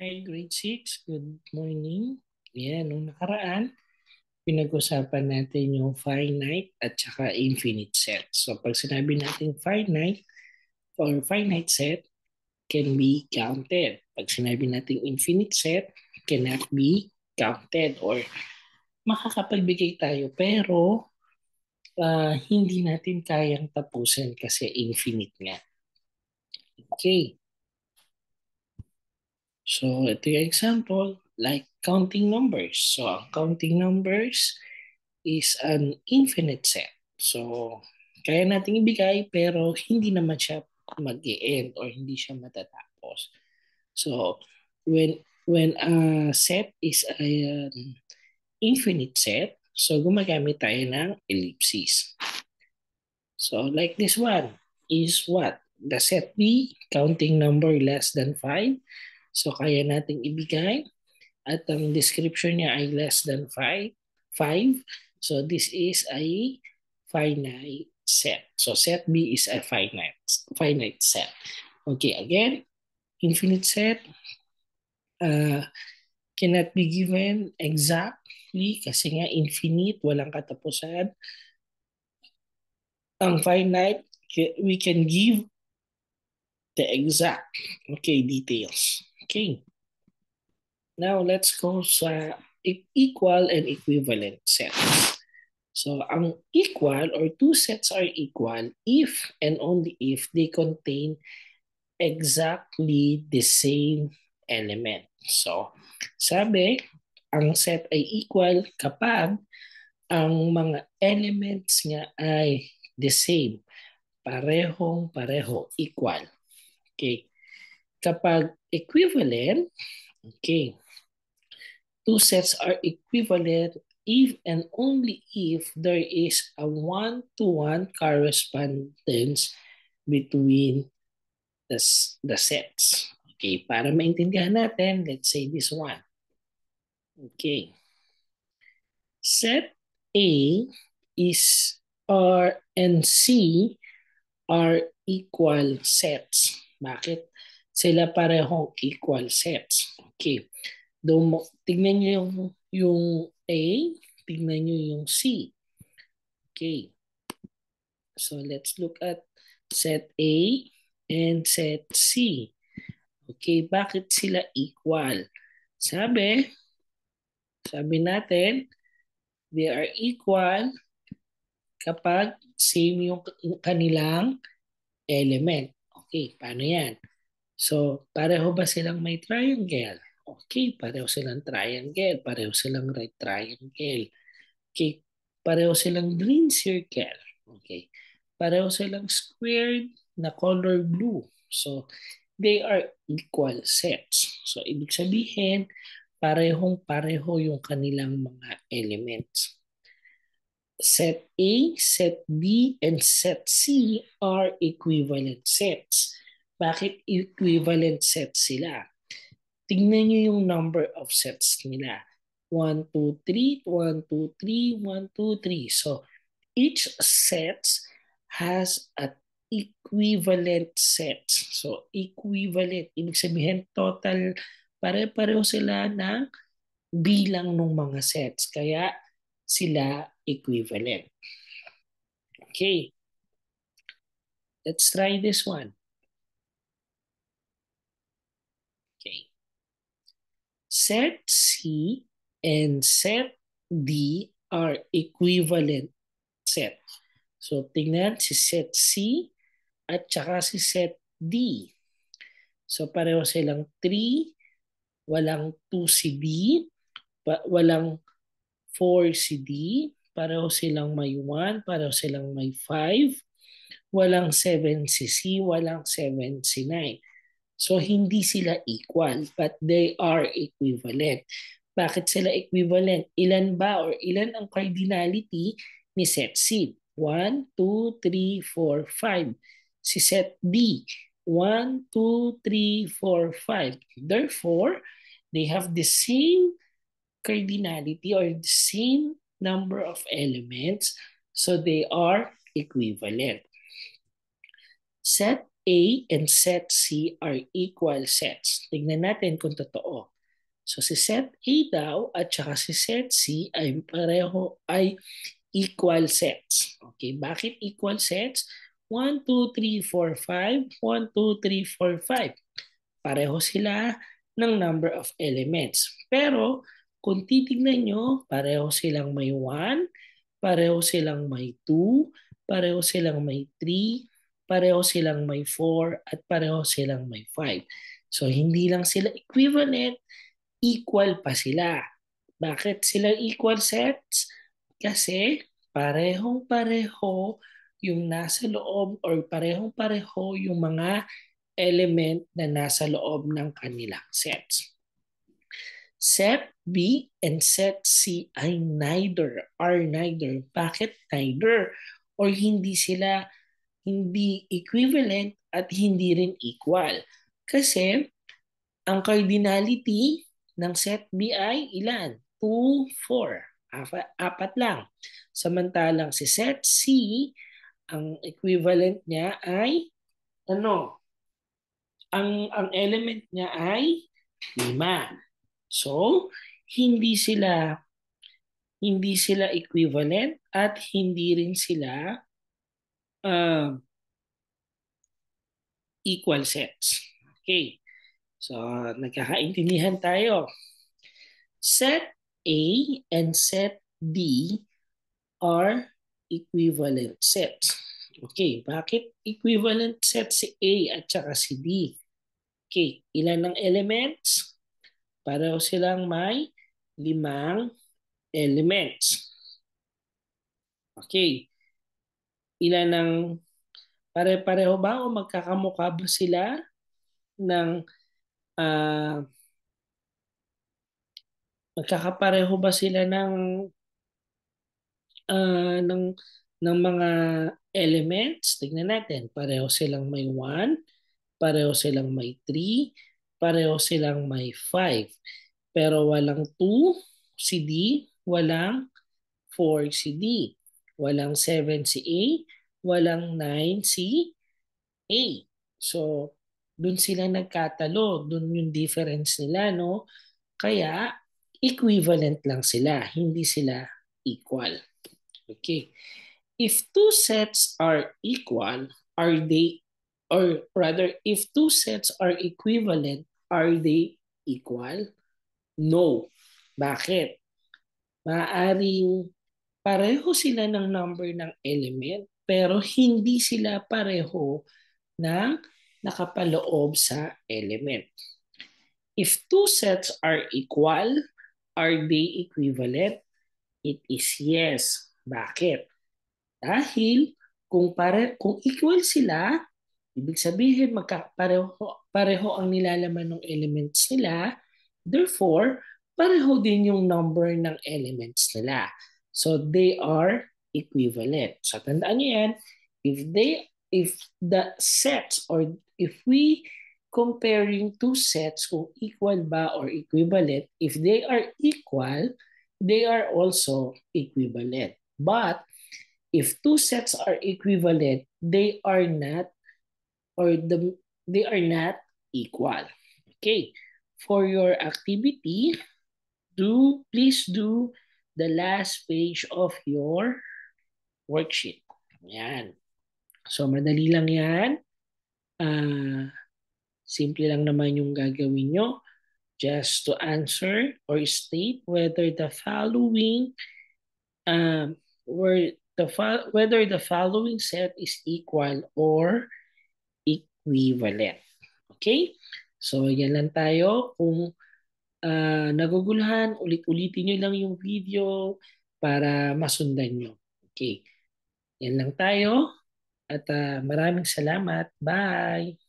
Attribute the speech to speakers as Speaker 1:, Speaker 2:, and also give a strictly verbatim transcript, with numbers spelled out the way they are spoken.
Speaker 1: Hi, grade six. Good morning. Yan, nung nakaraan, pinag-usapan natin yung finite at saka infinite set. So, pag sinabi natin finite or finite set can be counted. Pag sinabi natin infinite set, cannot be counted or makakapagbigay tayo pero ah, hindi natin kayang tapusin kasi infinite nga. Okay. So, ito yung example, like counting numbers. So, ang counting numbers is an infinite set. So, kaya nating ibigay pero hindi naman siya mag-e-end or hindi siya matatapos. So, when when a set is an infinite set, so gumagamit tayo ng ellipses. So, like this one is what? The set B, counting number less than five. So, kaya nating ibigay at ang description niya ay less than five. five. So this is a finite set. So set B is a finite finite set. Okay, again, infinite set uh, cannot be given exactly kasi nga infinite, walang katapusan. Ang finite, we can give the exact okay details. Okay. Now let's go sa equal and equivalent sets. So, ang equal or two sets are equal if and only if they contain exactly the same element. So, sabi, ang set ay equal kapag ang mga elements niya ay the same. Parehong pareho, equal. Okay. Kapag equivalent, okay, two sets are equivalent if and only if there is a one-to-one correspondence between the, the sets. Okay, para maintindihan natin, let's say this one. Okay. Set A is R and C are equal sets. Bakit? Sila parehong equal sets. Okay. Doon, tignan nyo yung, yung A, tignan nyo yung C. Okay. So let's look at set A and set C. Okay, bakit sila equal? Sabi, sabi natin, they are equal kapag same yung kanilang element. Okay, paano yan? So, pareho ba silang may triangle? Okay, pareho silang triangle. Pareho silang right triangle. Okay, pareho silang green circle. Okay, pareho silang squared na color blue. So, they are equal sets. So, ibig sabihin, parehong-pareho yung kanilang mga elements. Set A, set B, and set C are equivalent sets. Bakit equivalent sets sila? Tingnan nyo yung number of sets nila. one, two, three, one, two, three, one, two, three. So, each set has an equivalent set. So, equivalent. Ibig sabihin, total, pare-pareho sila ng bilang ng mga sets. Kaya, sila equivalent. Okay. Let's try this one. Okay. Set C and set D are equivalent set. So, tingnan si set C at saka si set D. So, pareho silang three, walang two si D, walang four si D, pareho silang may one, pareho silang may five, walang seven si C, walang seven si nine. So, hindi sila equal, but they are equivalent. Bakit sila equivalent? Ilan ba or ilan ang cardinality ni set C? one, two, three, four, five. Si set D, one, two, three, four, five. Therefore, they have the same cardinality or the same number of elements. So, they are equivalent. Set A and set C are equal sets. Tingnan natin kung totoo. So si set A daw at saka si set C ay pareho ay equal sets. Okay, bakit equal sets? one, two, three, four, five. one, two, three, four, five. Pareho sila ng number of elements. Pero kung titignan nyo, pareho silang may one, pareho silang may two, pareho silang may three, pareho silang may four, at pareho silang may five. So hindi lang sila equivalent, equal pa sila. Bakit sila equal sets? Kasi parehong-pareho yung nasa loob or parehong-pareho yung mga element na nasa loob ng kanilang sets. Set B and set C ay neither, are neither. Bakit neither? Or hindi sila, hindi equivalent at hindi rin equal. Kasi ang cardinality ng set B ay ilan? two, four. Apat, apat lang. Samantalang si set C, ang equivalent niya ay ano? Ang, ang element niya ay lima. So, hindi sila hindi sila equivalent at hindi rin sila uh, equal sets. Okay. So, nagkakaintindihan tayo. Set A and set D are equivalent sets. Okay, bakit equivalent set si A at saka si D? Okay, ilan ng elements? Pareho silang may limang elements. Okay, ilan ng pare-pareho ba o magkakamukha ba sila ng uh, magkakapareho ba sila ng uh, ng ng mga elements? Tingnan natin. Pareho silang may one, pareho silang may three, pareho silang may five. Pero walang two si D, walang four si D, walang seven si A, walang nine si A. So, dun sila nagkatalo, dun yung difference nila, no? Kaya, equivalent lang sila, hindi sila equal. Okay. If two sets are equal, are they, or rather, if two sets are equivalent, are they equal? No. Bakit? Maaaring pareho sila ng number ng element, pero hindi sila pareho ng nakapaloob sa element. If two sets are equal, are they equivalent? It is yes. Bakit? Dahil kung pare kung equal sila, ibig sabihin magkapareho pareho ang nilalaman ng elements nila, therefore pareho din yung number ng elements nila. So they are equivalent. So tandaan niyo yan, if they if the sets or if we comparing two sets kung equal ba or equivalent, if they are equal, they are also equivalent. But if two sets are equivalent, they are not or the they are not equal. Okay. For your activity, do please do the last page of your worksheet. Yan. So madali lang yan. Uh, simple lang naman yung gagawin nyo. Just to answer or state whether the following um, were the whether the following set is equal or equivalent. Okay? So, yan lang tayo. Kung uh, naguguluhan, ulit-ulitin nyo lang yung video para masundan nyo. Okay. Yan lang tayo. At uh, maraming salamat. Bye!